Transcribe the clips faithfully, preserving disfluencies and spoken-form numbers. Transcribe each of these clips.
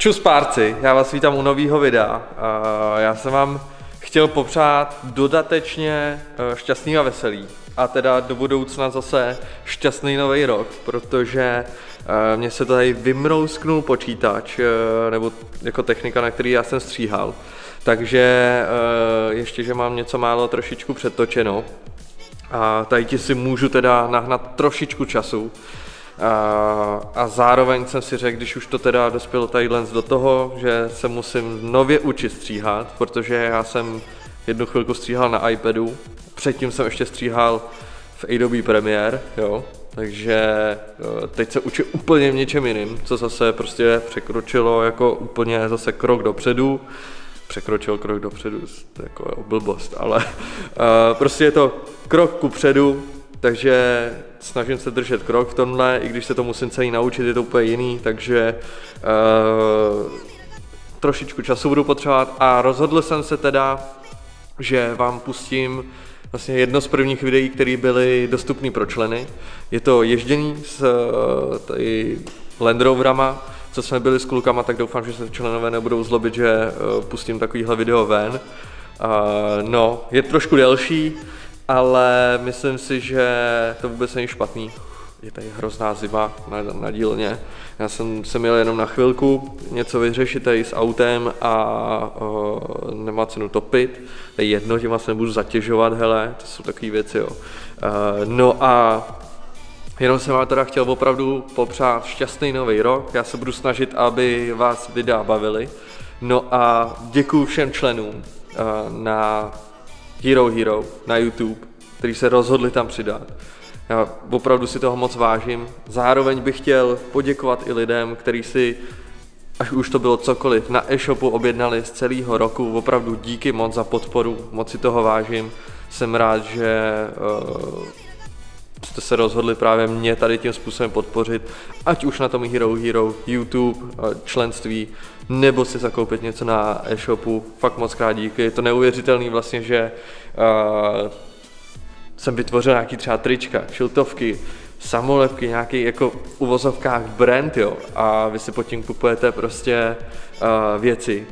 Čus párci, já vás vítám u nového videa. Já jsem vám chtěl popřát dodatečně šťastný a veselý. A teda do budoucna zase šťastný nový rok, protože mně se tady vymrousknul počítač, nebo jako technika, na který já jsem stříhal. Takže ještě, že mám něco málo trošičku předtočeno. A tady ti si můžu teda nahnat trošičku času. A, a zároveň jsem si řekl, když už to teda dospělo tadyhle do toho, že se musím nově učit stříhat, protože já jsem jednu chvilku stříhal na iPadu, předtím jsem ještě stříhal v Adobe Premiere, jo, takže teď se učím úplně v něčem jiným, co zase prostě překročilo jako úplně zase krok dopředu, překročil krok dopředu, to je jako blbost, ale uh, prostě je to krok kupředu. Takže snažím se držet krok v tomhle, i když se to musím celý naučit, je to úplně jiný, takže uh, trošičku času budu potřebovat a rozhodl jsem se teda, že vám pustím vlastně jedno z prvních videí, které byly dostupné pro členy. Je to ježdění s tady Land Roverama, co jsme byli s klukama, tak doufám, že se členové nebudou zlobit, že uh, pustím takovýhle video ven. Uh, no, je trošku delší, ale myslím si, že to vůbec není špatný. Je tady hrozná zima na, na dílně. Já jsem se měl jenom na chvilku něco vyřešit tady s autem a o, nemá cenu topit. To je jedno, tím vlastně nebudu zatěžovat, hele, to jsou takové věci, jo. Uh, no a jenom jsem vám teda chtěl opravdu popřát šťastný nový rok. Já se budu snažit, aby vás videa bavily. No a děkuju všem členům uh, na Hero Hero na YouTube, který se rozhodli tam přidat. Já opravdu si toho moc vážím. Zároveň bych chtěl poděkovat i lidem, kteří si, až už to bylo cokoliv, na e-shopu objednali z celého roku. Opravdu díky moc za podporu, moc si toho vážím. Jsem rád, že uh, jste se rozhodli právě mě tady tím způsobem podpořit, ať už na tom Hero Hero, YouTube, uh, členství, nebo si zakoupit něco na e-shopu. Fakt moc krát díky. Je to neuvěřitelný vlastně, že uh, jsem vytvořil nějaký třeba trička, šiltovky, samolepky, nějaký jako v uvozovkách brand, jo. A vy si pod tím kupujete prostě uh, věci.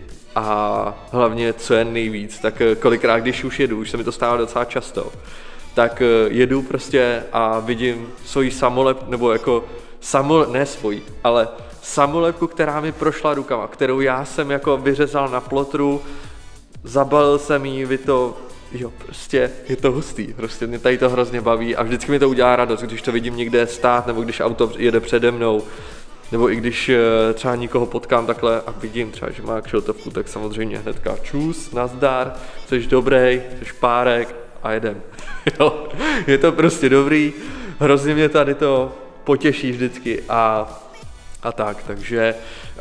A hlavně, co je nejvíc, tak kolikrát, když už jedu, už se mi to stává docela často, tak uh, jedu prostě a vidím svoji samolepku, nebo jako samole, ne svoji, ale samolepku, která mi prošla rukama, kterou já jsem jako vyřezal na plotru, zabalil jsem jí, vy to, jo, prostě je to hustý, prostě mě tady to hrozně baví a vždycky mi to udělá radost, když to vidím někde stát, nebo když auto jede přede mnou, nebo i když třeba nikoho potkám takhle a vidím třeba, že má kšiltovku, tak samozřejmě hnedka čus, nazdar, jsi dobrý, jsi párek a jedem. Jo, je to prostě dobrý, hrozně mě tady to potěší vždycky a A tak, takže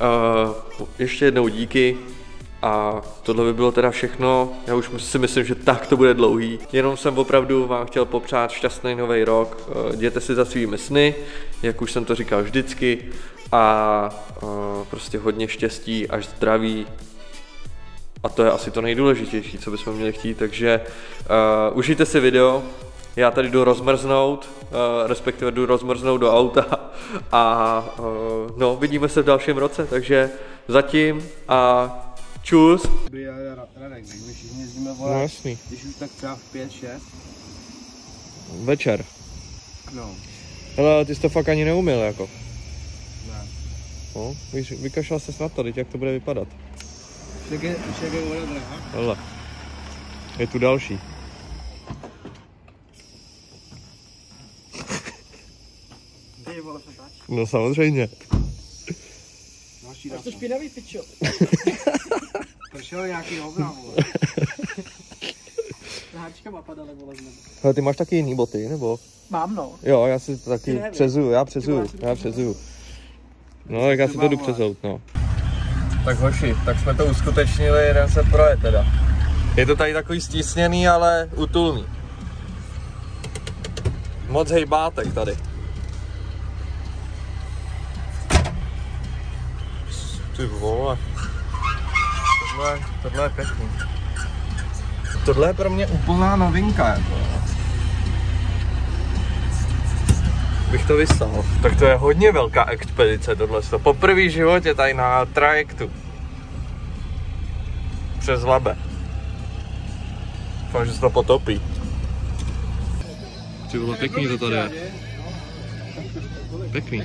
uh, ještě jednou díky a tohle by bylo teda všechno. Já už si myslím, že tak to bude dlouhý. Jenom jsem opravdu vám chtěl popřát šťastný nový rok. Uh, jděte si za svými sny, jak už jsem to říkal vždycky. A uh, prostě hodně štěstí až zdraví. A to je asi to nejdůležitější, co bychom měli chtít. Takže uh, užijte si video. Já tady jdu rozmrznout, uh, respektive jdu rozmrznout do auta a uh, no, vidíme se v dalším roce, takže zatím a čus. Dobrý Radek, tak my všichni jezdíme volat, no, jasný. Když už tak třeba v pět, šest. Večer. No. Hele, ty jsi to fakt ani neuměl jako. Ne. No, víš, vykašlal ses na to, teď jak to bude vypadat. Však je, však je voda drahá. Hele, je tu další. No samozřejmě. Máš to špinavý, pičo. Pršel nějaký hovna, vole. Háčkama padaly, vole, z nebe. Hele, ty máš taky jiný boty, nebo? Mám, no. Jo, já si to taky přezuju, já přezuju, já přezuju. No, tak já si to jdu přezout, no. Tak hoši, tak jsme to uskutečnili, jeden se proje teda. Je to tady takový stísněný, ale utulný. Moc hejbátek tady. Ty vole. Tohle, tohle je pěkný. Tohle je pro mě úplná novinka, jako. bych to vystal. Tak to je hodně velká expedice tohle. Po první životě tady na trajektu. Přes Labe. Doufám, že se to potopí. Ty vole, pěkný to tady je. Pěkný.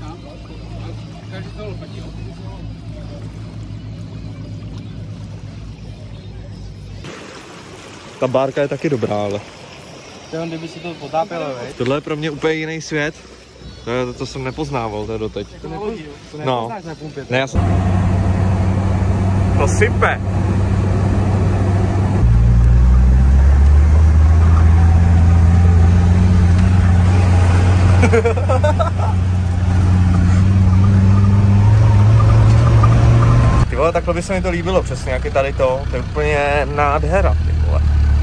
Ta bárka je taky dobrá, ale... To kdyby si to potápělo, veď? Tohle je pro mě úplně jiný svět. To, je, to, to jsem nepoznával, to je doteď. To nepoznáš, to no. na pumpě. Ne, já jsem... To sype! Ty vole, takhle by se mi to líbilo, přesně jak je tady to. To je úplně nádhera, ty vole.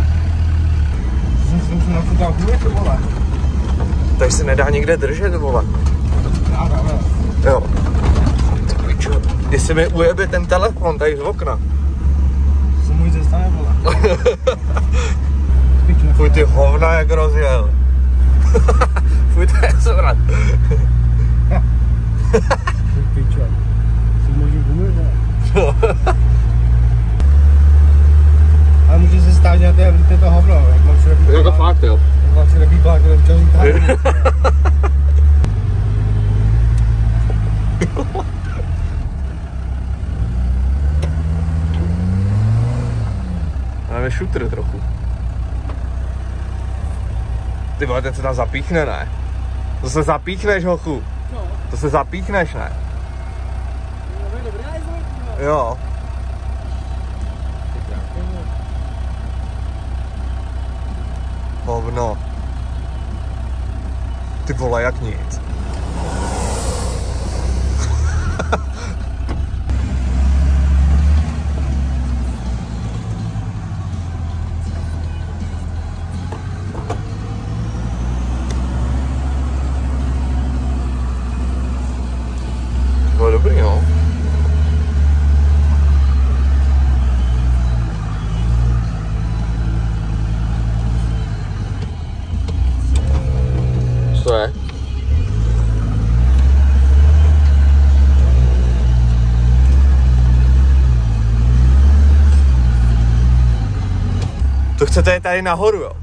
Jsem se nafukal hůle, ty vole. Tady se nedá nikde držet, vole. Dá, dá, dá. Jo. Ty pičo, jestli mi ujebe ten telefon tady z okna. To se můj zestane, vole. Fuj, ty hovna, jak rozjel. Fuj, to je zvrat. Ty pičo. Si můžu gumy, vole. Ale může se stát, že to je to hovno, jak mám široký Jako fakt, jo. Jak mám široký blák, jak včas říká. Máme šutr trochu. Ty vole, teď se tam zapíchne, ne? To se zapíchneš, hochu. No. To se zapíchneš, ne? No, dobré, je Jo. Hovno. Ty vole, jak nic. Bylo dobrý, no. Co je? To chcete jít tady nahoru, jo?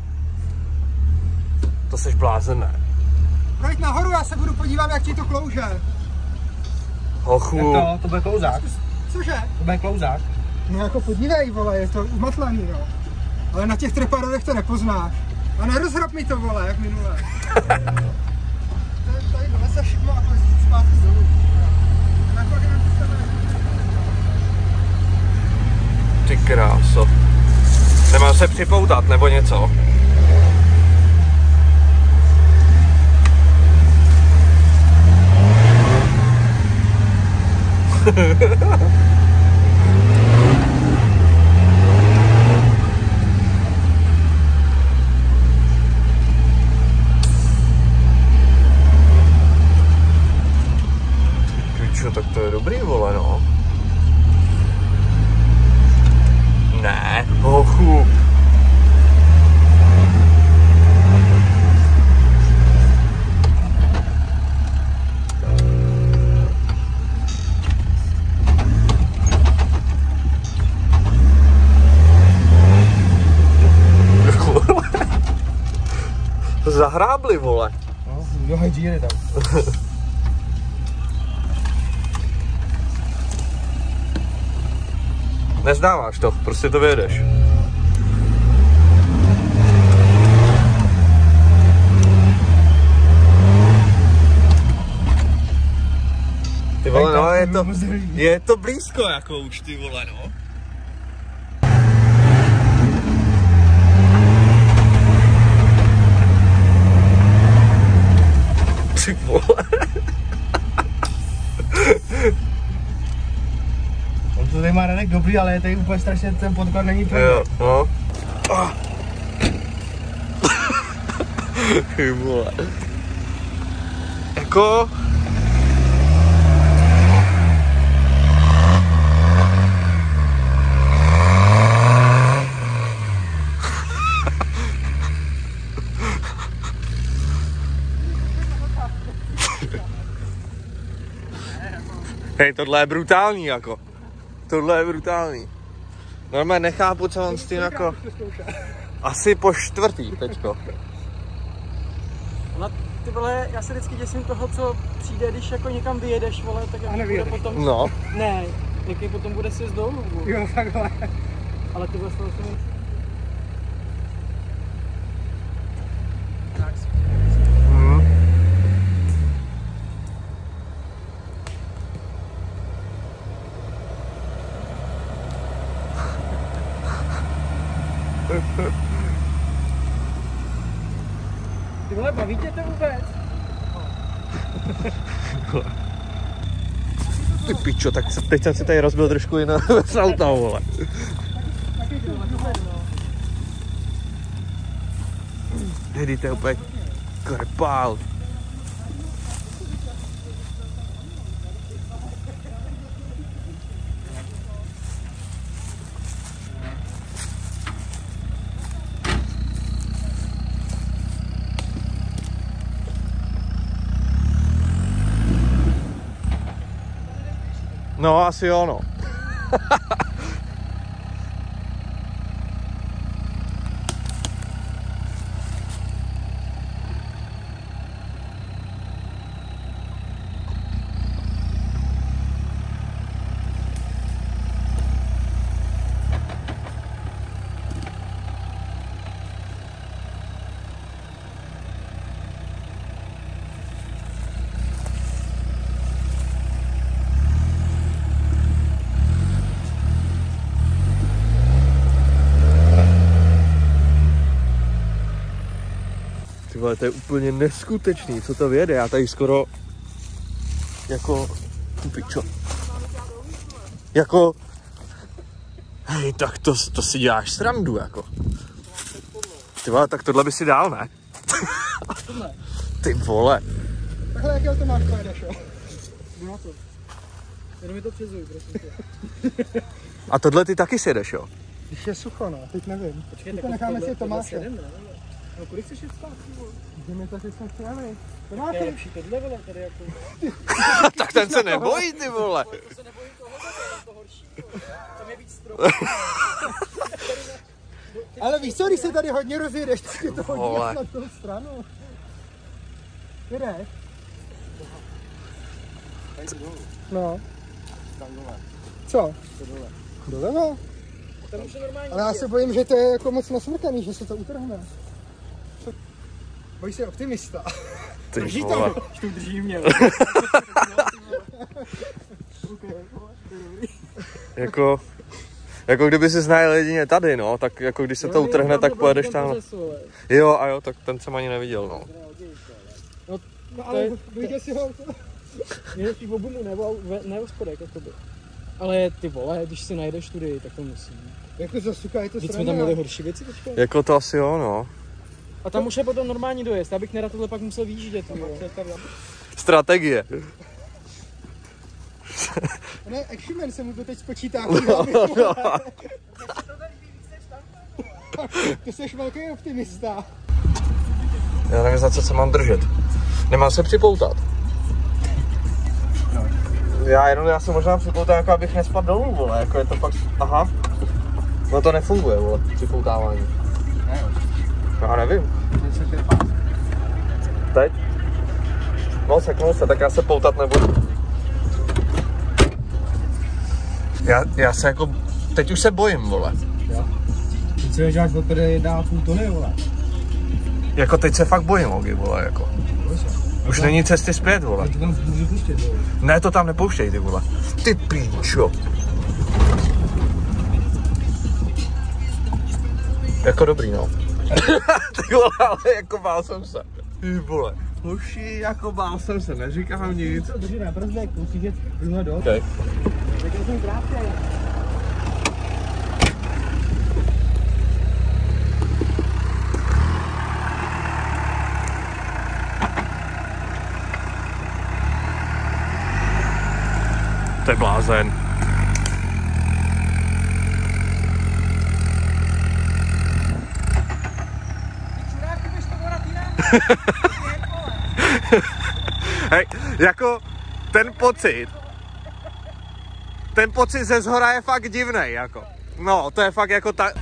To seš blázen, ne? Projď nahoru, já se budu podívat, jak ti to klouže. Hochu. Jak to? To bude klouzák. Cože? To bude klouzák. No jako podívej, vole, je to umatlaný, jo. Ale na těch trepadorech to nepoznáš. A nerozhrab mi to, vole, jak minule. Tady dole se šikmo a pojď zpátky dolů. Ty kráso. Nemám se připoutat, nebo něco? Pičo, tak to je dobrý, vole, no. Ne, hochu. Zahrábli, vole. No, dohaj díry tam. Nezdáváš to, prostě to vyjedeš. Ty vole, no, je to, je to blízko jako už, ty vole, no. Ty vole. On to tady má Radek dobrý, ale je tady úplně strašně, ten podklad není tvrdý. Jo, no. Ah. Ty vole. Jako... hej, tohle je brutální jako. Tohle je brutální. Normálně nechápu, co on s tím jako... Asi po čtvrtý teďko. No, ty vole, já se vždycky děsím toho, co přijde, když jako někam vyjedeš, vole, tak jak bude potom... No. Ne, jaký potom bude si z dolů. Jo, takhle. Ale ty vole, to jsem... Hmm. Ty vole, baví tě to vůbec? Ty pičo, tak teď jsem si tady rozbil trošku jiné z auta, vole. Hedy, to je úplně krpál. No, asi jo, no. Vole, to je úplně neskutečný, co to vyjede, já tady skoro jako, pičo, jako, hej, tak to, to si děláš srandu, jako. Ty vole, tak tohle by si dál, ne? Ty vole. Takhle jakého to máš, pojedeš, jo? No to. Jenom mi to přizuj, prosím tě. A tohle ty taky sjedeš, jo? Když je sucho, no, teď nevím. Počkej, teď tak necháme si Tomáše. No, kolik chceš jet zpátky, vole? Jdeme to, že jsme přijeli. Je Tomáše, lepší tohle, vole, tady jako... Tak ten se nebojí, ty vole. To se nebojím tohle, to je to horší, vole. Tam je víc strop. ale víš co, když se tady hodně rozjedeš, tak je to hodně Vole. na tu stranu. Jedeš? No. Co? Doleva? Tam už je normálně. Ale já se bojím, že to je jako moc nasmrkaný, že se to utrhne. Co? Bojíš se optimista. Ty Drží vole. to. Tu drží mě. Jako, jako kdyby si znal jedině tady, no, tak jako když se to utrhne, tak pojedeš tam. Jo, a jo, tak ten jsem ani neviděl, no. No ale dojde si ho. Je v obumu nebo ne o spodek, jakoby. Ale ty vole, když si najdeš tudy, tak to musí. Jak to zasuká, je to Vždyť jsme tam měli horší věci teďka. Jako to asi jo, no. A tam už je potom normální dojezd, abych nerad tohle pak musel výjíždět. Strategie. Ne, Actionman se mu to teď spočítá. No, no. Ty jsi velký optimista. Já nevím, za co se mám držet. Nemám se připoutat. Já jenom, já se možná připoutám, jako abych nespadl dolů, vole, jako je to fakt, aha. No to nefunguje, vole, připoutávání. Já nevím. Teď? No, seknul se, tak já se poutat nebudu. Já, já se jako, teď už se bojím, vole. Teď se žáš opět jedna a půl tony, vole. Jako teď se fakt bojím, Ogi, vole, jako. Už není cesty zpět, vole. To tam můžu pustit, vole. Ne, to tam nepouštěj, ty vole. Ty píčo. Jako dobrý, no. Ty vole, ale jako bál jsem se. Ty vole. Hoši, jako bál jsem se, neříkám nic. Co, drží na brzdek, musíš jet druhé do. Okay. Tak já jsem krátký. To je blázen. Hej, jako ten pocit, ten pocit ze zhora je fakt divnej, jako. No, to je fakt jako ta...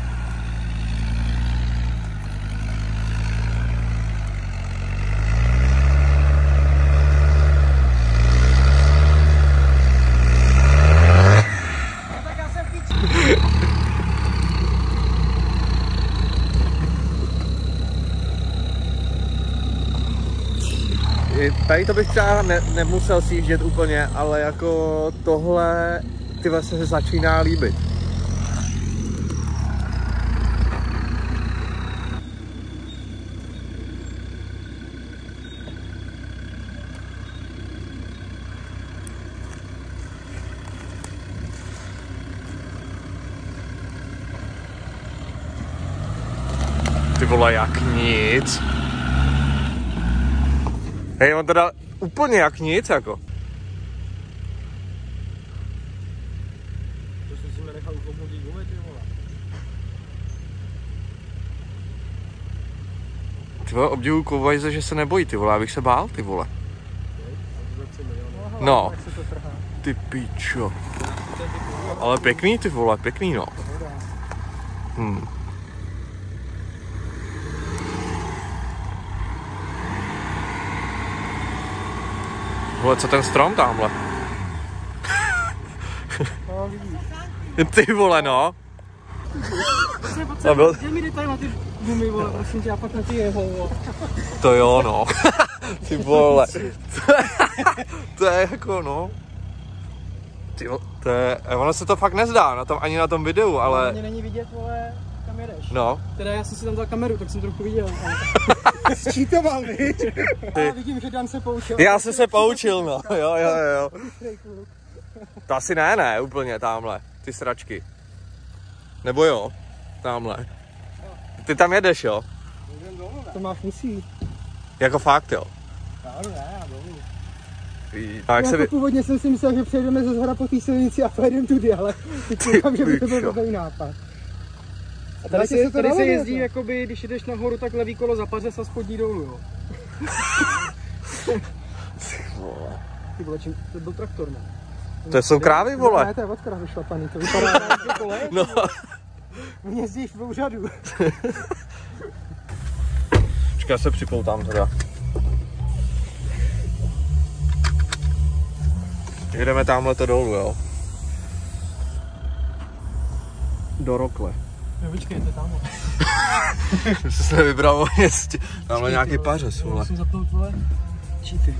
Tady to bych třeba ne, nemusel sjíždět úplně, ale jako tohle ty vlastně se začíná líbit. Ty vole, jak nic. Hej, on teda úplně jak nic, jako. To jsi si mi nechal uchopnutí gumy, ty vole. Ty vole, obdivuju Kovajze, že se nebojí, ty vole, abych se bál, ty vole. No, ty pičo. Ale pěkný, ty vole, pěkný, no. Hmm. Vole, co ten strom tamhle? No, vidíš. Ty vole, no. Pojď, pojď, byl... Dej mi detail na ty gumy, vole, prosím tě, a pak na ty jeho, vole. To jo, no. Ty vole. To je jako, no. Ty vole, to je, ono se to fakt nezdá, na tom, ani na tom videu, ale... Mě není vidět, vole, kam jedeš. No. Teda já jsem si tam dal kameru, tak jsem trochu viděl. Sčítoval, viď? A vidím, že Dan se poučil. Já jsem se poučil, no. Jo, jo, jo. To asi ne, ne, úplně tamhle, ty sračky. Nebo jo, tamhle. Ty tam jedeš, jo? To máš musí. Jako fakt, jo? Ano, ne, já domů. A jak Jako se vy... původně jsem si myslel, že přejdeme ze zhora po té silnici a pojedeme tudy, ale teď koukám, že by to byl dobrý nápad. A tady, se, tady se jezdí, jakoby, když jdeš nahoru, tak levý kolo zapaře se spodní dolů, jo. Ty vole, čím, to byl traktor, ne? To jsou krávy, vole. Ne, to je od krávy šlapaný, to vypadá jako kole. No. Jezdíš v úřadu. Počkej, já se připoutám teda. Jedeme tamhle to dolů, jo. Do Rokle. Jo, vyčkejte, tamhle. Jsem se nevybral o městě. Tamhle nějaký pařez, vole. Musím zapnout, vole, cheaty.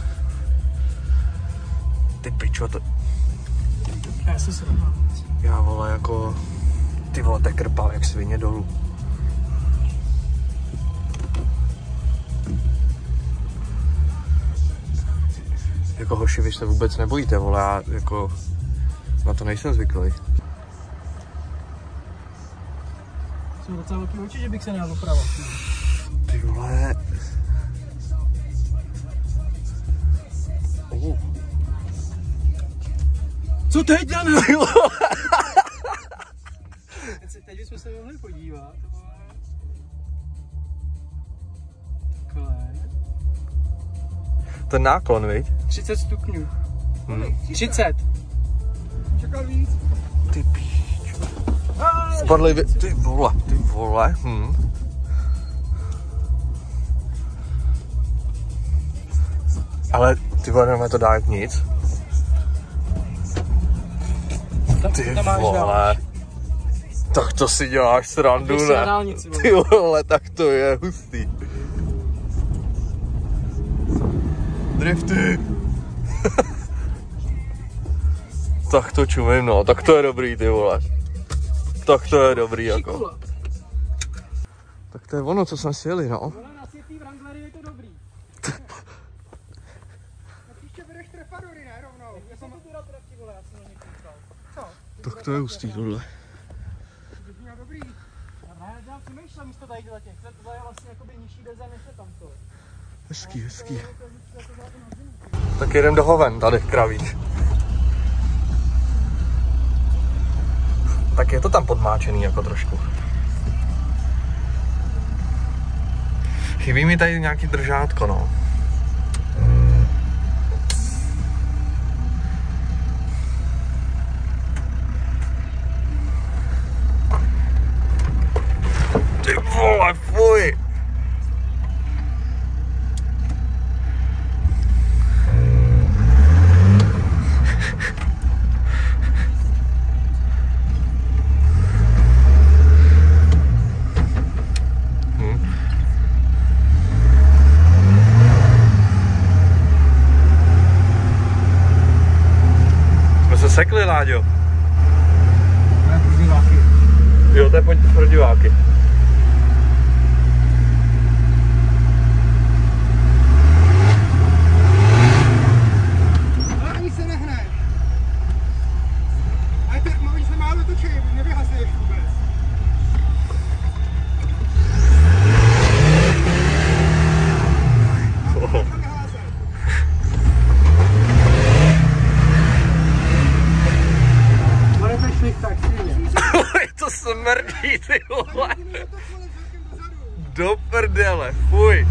Ty pičo, to... Já jsem se rovnal. Já vole, jako... Ty vole, to je krpal jak svině dolů. Jako hoši, vy se vůbec nebojíte, vole, já jako... Na to nejsem zvyklý. Jsou docela velký oči, že bych se nejel doprava. Ty vole... Uh. Co teď, Jan? Teď bychom se mohli podívat. Takhle. Ten náklon, viď? třicet stupňů. Hmm. třicet. Čekal víc. Ty píčo. Spadly vě... Ty vole, ty vole. Hm. Ale ty vole, nemá to dát nic. Ty vole. Tak to si děláš srandu, ne? Dálnici, ty vole, tak to je hustý. Drifty. Tak to čumím, no, tak to je dobrý, ty vole. Tak to je dobrý, jako. Tak to je ono, co jsme si jeli, no. Na světý Wranglery je to dobrý. A příště bereš trefadory, ne, rovnou. Já jsem to rád trefky, vole, já jsem na ně koukal. Co? Tak to je hustý, tohle. To by měl dobrý. Já dělám přemýšlel místo tady dělat těch, to je vlastně jakoby nižší design než je tamto. Hezký, hezký. Tak jedem do Hoven, tady, kravíč. Tak je to tam podmáčený jako trošku. Chybí mi tady nějaký držátko, no. vole, fuj. Sekli, Láďo. To je pro diváky. Jo, to je pro diváky. Ale ani se nehne. Ale ty mluvíš se málo točí, nevyhazuješ vůbec. Oh. To smrdí, ty vole. Do prdele, fuj.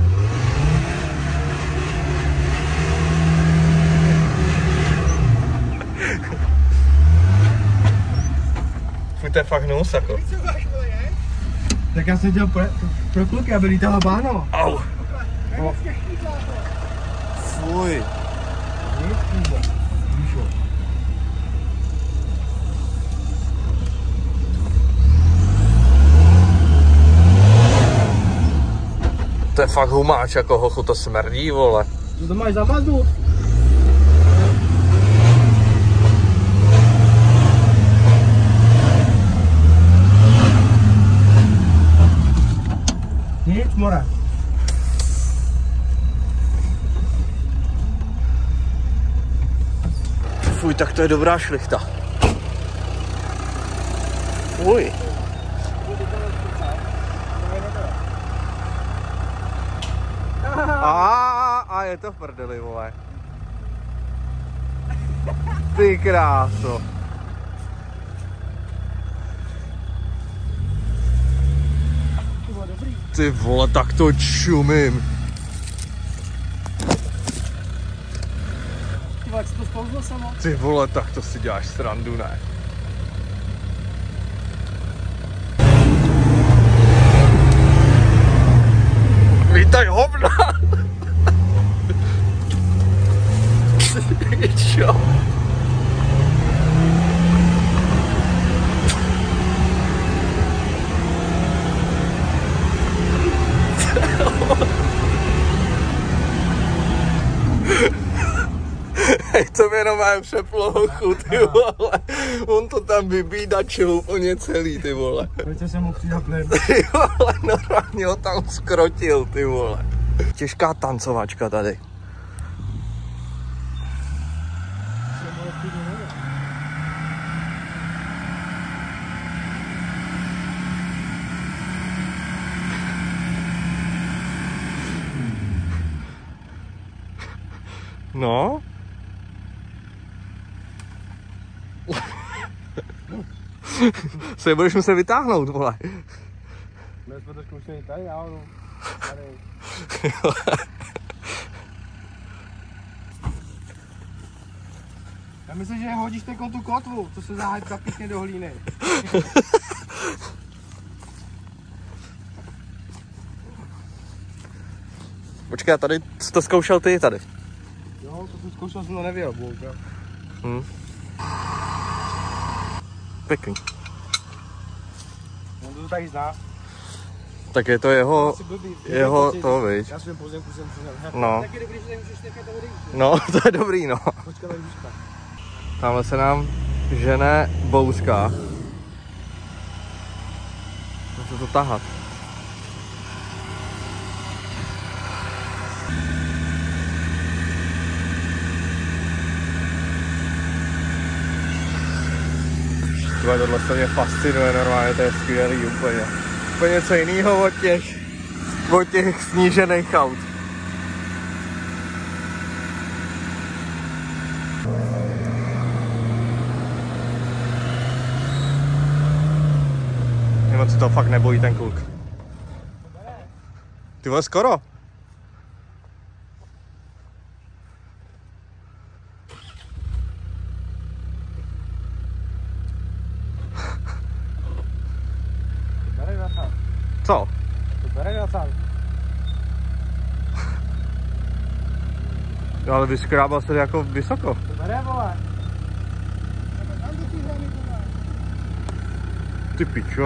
Fuj, to je fakt hnus, jako. Tak já jsem dělal pro, pro kluky, aby lítala báno. Au. Fuj. To je fakt humáč, jako hochu, to smrdí, vole. Co to máš zamaznut? Nic, more. Fuj, tak to je dobrá šlichta. Fuj. A, a je to v prdeli, vole. Ty kráso. Ty vole, tak to čumím. Ty vole, co to spolzlo samo? Ty vole, tak to si děláš srandu, ne? Vítaj, hovna! Čo? Hej, to mě jenom mám přeplochu, ty vole. On to tam vybídačil úplně celý, ty vole. Proč jsem mu přidal plyn? Ty vole, normálně ho tam skrotil, ty vole. Těžká tancovačka tady. No. Se budeš muset vytáhnout, vole. My jsme to zkoušeli tady, já ono. Tady. Já myslím, že hodíš teď tu kotvu, co se záhadka pěkně do hlíny. Počkej, tady jsi to zkoušel ty tady. Jo, to jsem zkoušel, jsem to nevěděl, bohužel. Hm. Pěkný. On to tady zná. Tak je to jeho, jeho to, viď. Já svým pozemku jsem si No. Tak je dobrý, že nemůžeš nechat tady. No, to je dobrý, no. Počkej, tady výška. Tamhle se nám žene bouska. Můžu to tahat. Tyhle, tohle se mě fascinuje normálně, to je skvělý úplně. Úplně něco jiného od těch, od těch snížených aut. Nebo se to fakt nebojí ten kluk. Ty vole, skoro. Co? Bere docela. Ale vyskrábal se jako vysoko. Bere, vole. Ty pičo.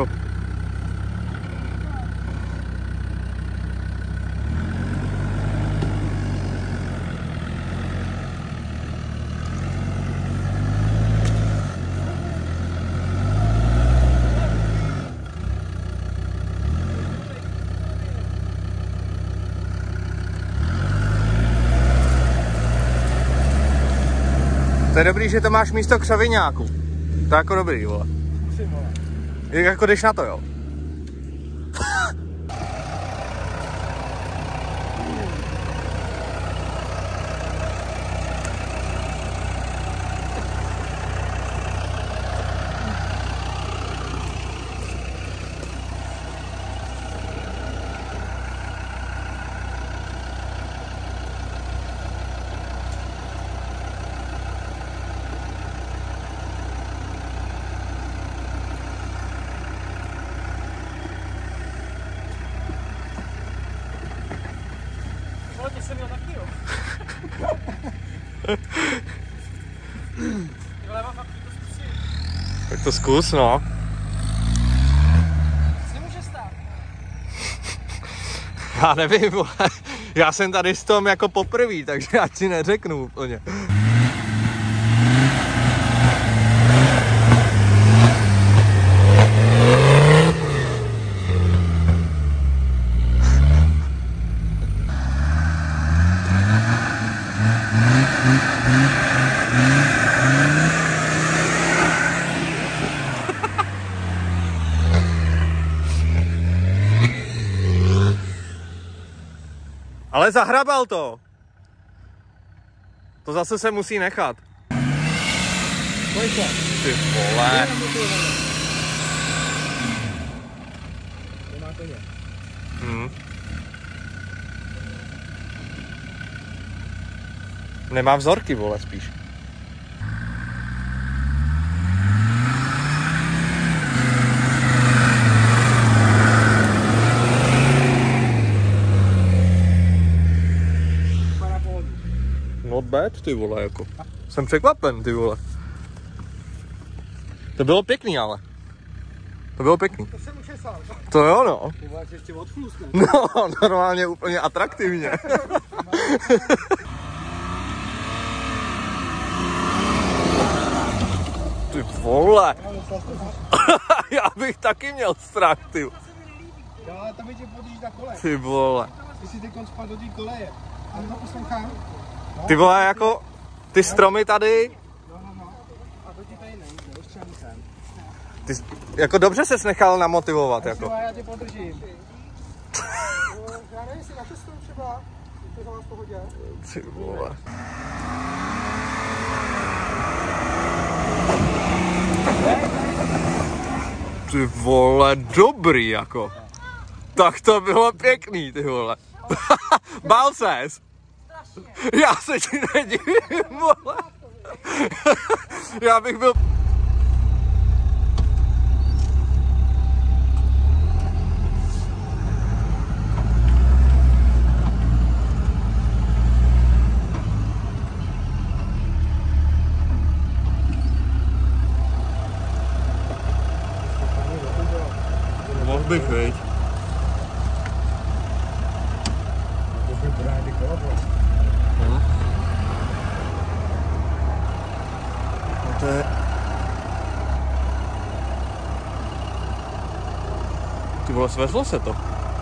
To je dobrý, že to máš místo křoviňáku. To je jako dobrý, vole. Musím, vole. Jak jako jdeš na to, jo? Ale to jsem měl taky, jo. Ty vole, fakt to zkusím. Tak to zkus, no. Co se může stát? Já nevím, vole. Já jsem tady s tom jako poprvý, takže já ti neřeknu úplně. Ale zahrabal to. To zase se musí nechat. Pojď. Ty vole. To má koně. Hmm. Nemá vzorky, vole, spíš. Not bad, ty vole, jako. Jsem překvapen, ty vole. To bylo pěkný, ale. To bylo pěkný. To jsem učesal. To jo, no. Ty vole, ještě odflusne. No, normálně úplně atraktivně. Ty vole. Já bych taky měl strach, ty. Jo, ale tam je tě podíš na kole. Ty vole. Ty si teď spadl do té koleje. Ale to poslouchám. Ty vole, jako ty stromy tady. No, no, no. A to ti tady nejde, ještě ani sem. Ty jsi- jako dobře ses nechal namotivovat, jako. Jo, já tě podržím. Já nevím, jestli na cestu třeba. Je to za vás v pohodě. Ty vole. Ty vole, dobrý, jako. Tak to bylo pěkný, ty vole. Bál ses? Já se ti nedivím, vole. Já bych byl... Mohl bych, viď? Hm. No to je... Ty vole, svezlo se to.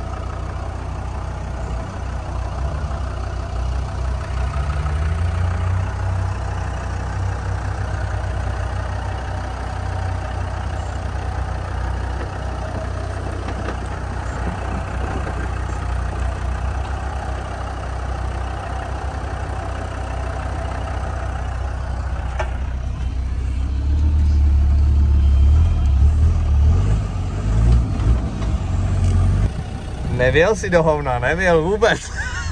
Nevěl si do hovna, nevěl vůbec.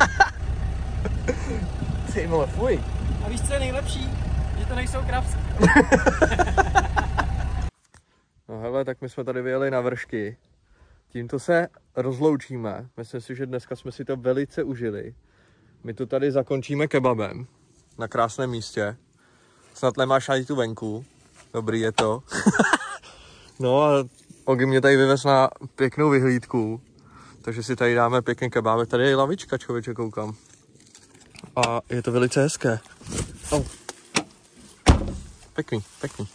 Ty vole, fuj. A víš, co je nejlepší? Že to nejsou kravsky. No hele, tak my jsme tady vyjeli na vršky. tímto se rozloučíme. Myslím si, že dneska jsme si to velice užili. My to tady zakončíme kebabem na krásném místě. Snad nemáš ani tu venku. Dobrý je to. No a Ogi mě tady vyvez na pěknou vyhlídku. Takže si tady dáme pěkný kebábek. Tady je lavička, člověče, koukám. A je to velice hezké. Oh. Pěkný, pěkný.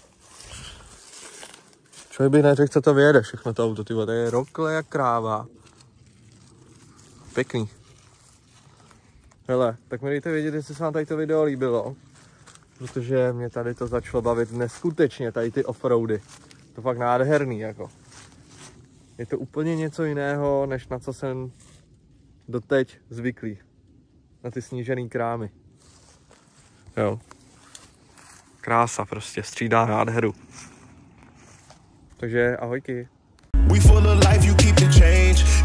Člověk by neřekl, co to vyjede všechno to auto, tyhle. Tady je rokle jak kráva. Pěkný. Hele, tak mi dejte vědět, jestli se vám tady to video líbilo. Protože mě tady to začalo bavit neskutečně, tady ty offroady. To fakt nádherný, jako. Je to úplně něco jiného, než na co jsem doteď zvyklý. Na ty snížený krámy. Jo. Krása prostě, střídá nádheru. Takže ahojky. We full of life, you keep the change.